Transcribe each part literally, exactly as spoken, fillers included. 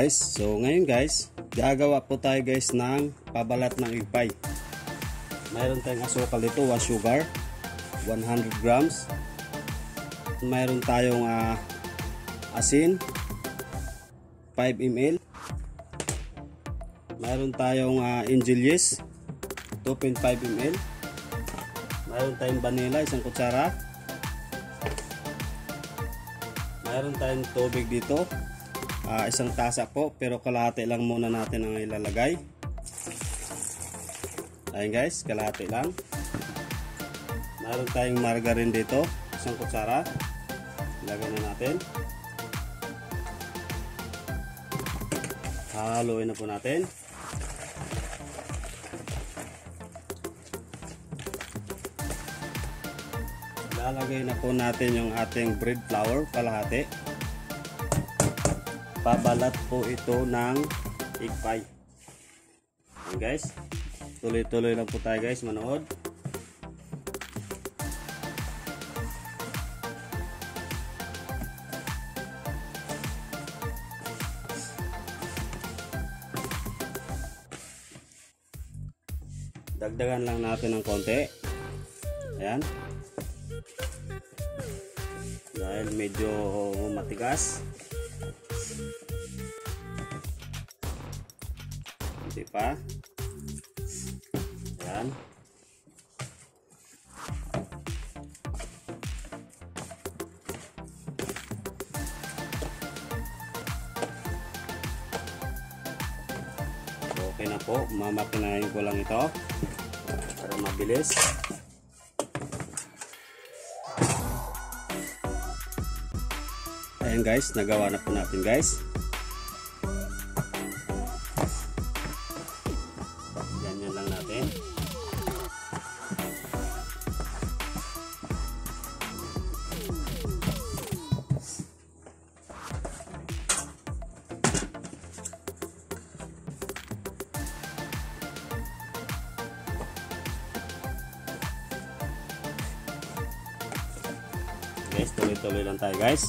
guys, so ngayon guys, gagawa po tayo guys ng pabalat ng egg pie. Mayroon tayong asukal dito, one sugar, one hundred grams. Mayroon tayong uh, asin, five milliliters. Mayroon tayong uh, angel yeast, two point five milliliters. Mayroon tayong vanilla, isang kutsara. Mayroon tayong tubig dito, uh, isang tasa po, pero kalahati lang muna natin ang ilalagay. Ayun guys, kalahati lang. Mayroon tayong margarine dito, isang kutsara. Ilagay na natin. Haluin na po natin. Lalagay na po natin yung ating bread flour, kalahati. Pabalat po ito ng egg pie. Ayan guys, tuloy-tuloy lang po tayo guys, manood. Dagdagan lang natin ng konti. Ayan. Dahil medyo matigas. Hindi pa. Ayan. Okay na po. Mamakinahin ko lang ito para mabilis. Ayan guys, nagawa na po natin guys. Ganyan lang natin. Guys, tuloy-tuloy lang tayo guys.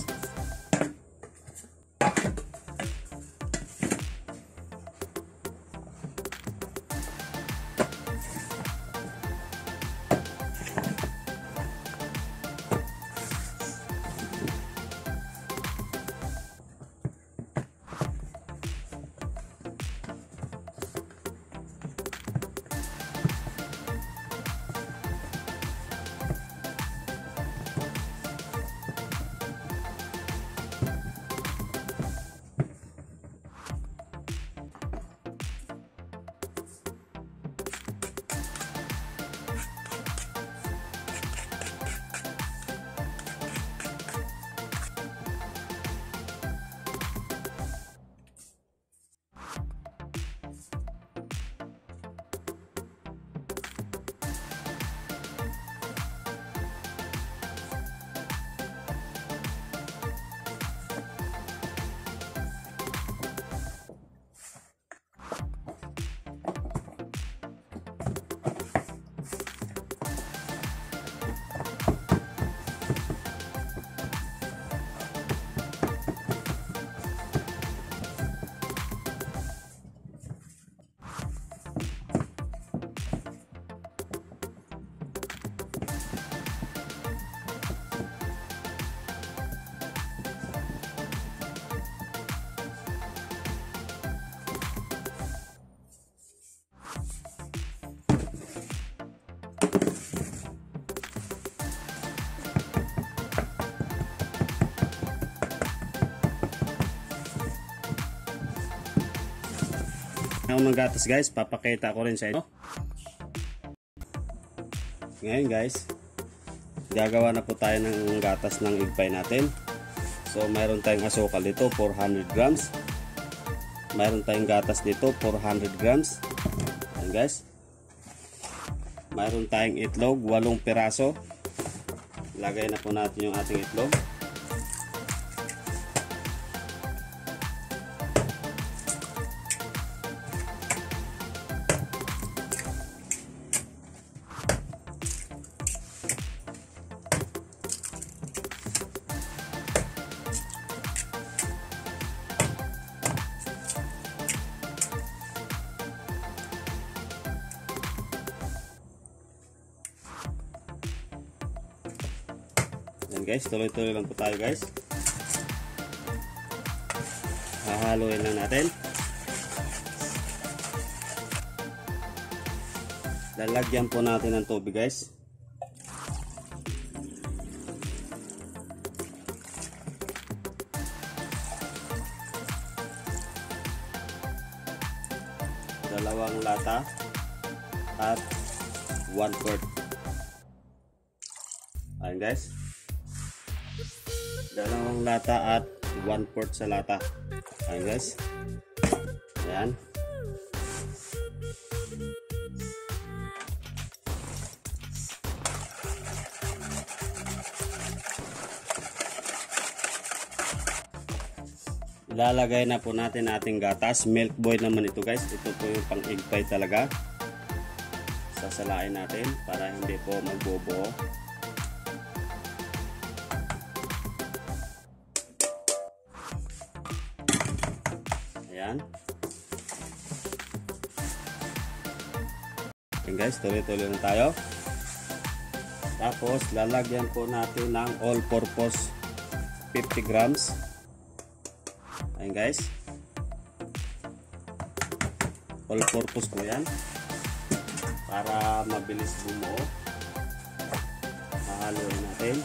Ako ng gatas guys, papakita ko rin sa inyo. Ngayon guys, gagawa na po tayo ng gatas ng egg pie natin. So mayroon tayong asukal dito, four hundred grams. Mayroon tayong gatas dito, four hundred grams. Ayan guys. Mayroon tayong itlog, walong piraso. Lagay na po natin yung ating itlog. guys, tuloy-tuloy lang po tayo guys. Hahaluin lang natin. Lalagyan po natin ng tubig guys. Dalawang lata at one quart. Ayan guys, dalawang lata at one quart sa lata. Ayan guys, ayan. Ilalagay na po natin ating gatas. Milk boy naman ito guys. Ito po yung pang egg pie talaga. Sasalain natin para hindi po magbubuo. Ayan. Ayan guys, tuloy-tuloy na tayo. Tapos lalagyan po natin ng all-purpose fifty grams. Ayan guys, all purpose po yan para mabilis bumuo. Hahaluin natin.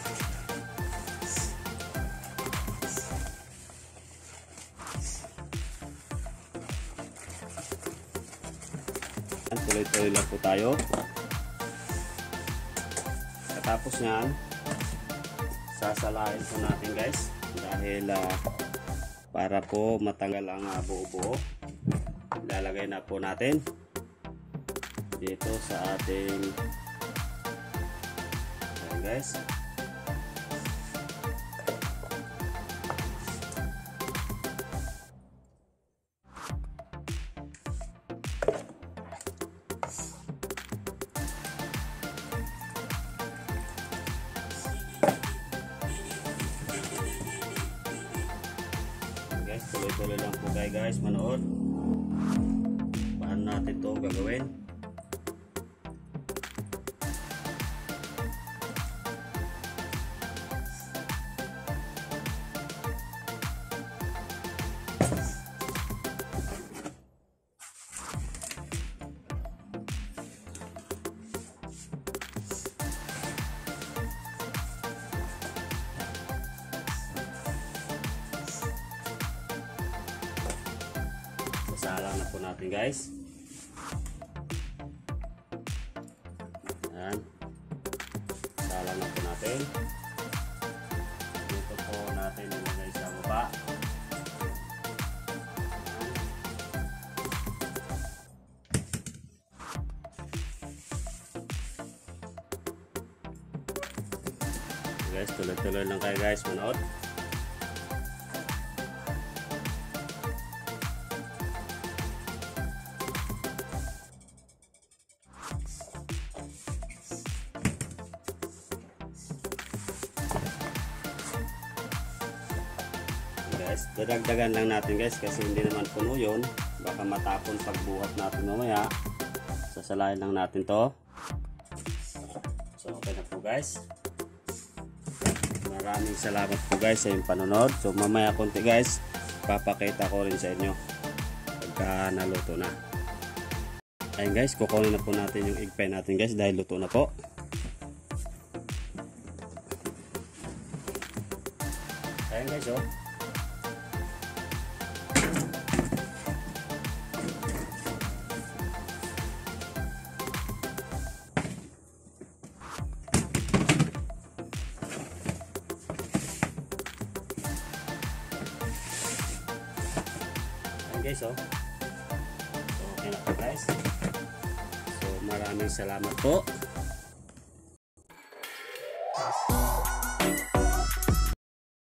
Tuloy-tuloy lang po tayo. Katapos nyan, sasalain po natin guys dahil uh, para po matanggal ang uh, buo-buo. Ilalagay na po natin dito sa ating, ayan guys, tuloy-tuloy lang po kayo guys manood paano natin ito gagawin. Sasalang na po natin guys. Ayan. Salang na po natin. Dito po natin ilagay sa baba. Guys, tuloy-tuloy lang kayo guys manood. Guys, dadagdagan lang natin guys kasi hindi naman puno yun, baka matapon pagbuhat natin mamaya. Sasalain lang natin to. So okay na po guys, maraming salamat po guys sa inyong panonood. So mamaya konti guys papakita ko rin sa inyo pagka naluto na. Ayun guys, kukunin na po natin yung egg pie natin guys dahil luto na po. Ayun guys, oh. Guys, oh. So, okay na po guys. So maraming salamat po.